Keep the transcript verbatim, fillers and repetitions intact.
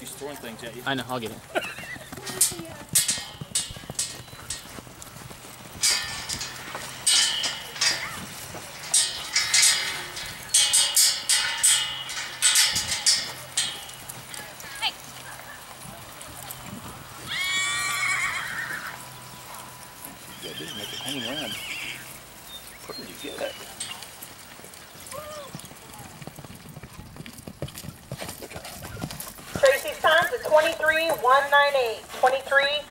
She's throwing things at you. I know, I'll get it. Yeah, this make it hang around. Pretty good. Tracy's time is twenty-three one ninety-eight. twenty-three